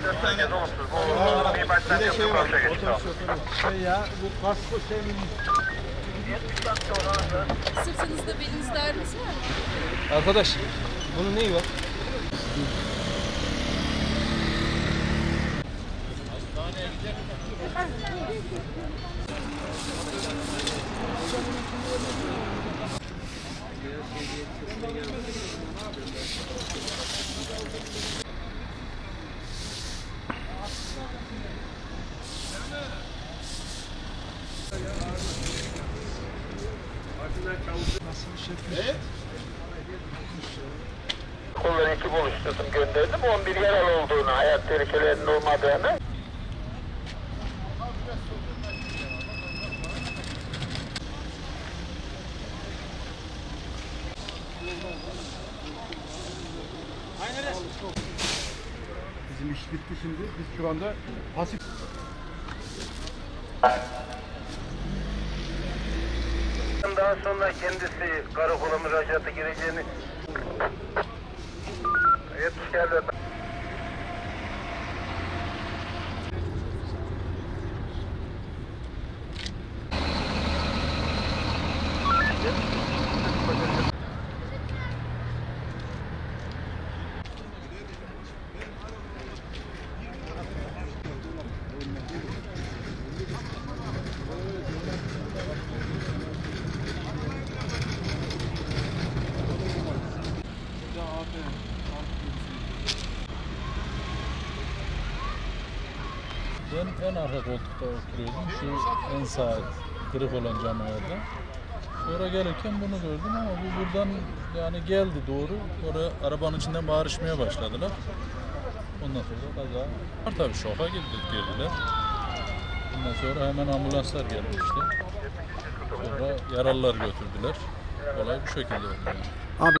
herkes olumsuz. Bu bir baştan yaptığı koşa geçti. Ya bu kasko şey mi? Sırtınızda belinizde ağrınız var mı? Arkadaş bunun neyi var? Kolları ekip oluşturdum, gönderdim. 11 yaralı olduğunu, hayat tehlikelerinin olmadığını. Bizim iş bitti şimdi. Biz şu anda pasif. Daha sonra kendisi karakola müracaata gireceğini... Yetmiş geldi. Ben en arka koltukta oturuyordum. Şu en sağ kırık olan cam ayarda. Sonra gelirken bunu gördüm ama bu buradan yani geldi doğru. Oraya arabanın içinden bağırışmaya başladılar. Ondan sonra kaza var tabii, şoka girdiler. Ondan sonra hemen ambulanslar gelmişti. Sonra yaralılar götürdüler. Olay bu şekilde oldu yani.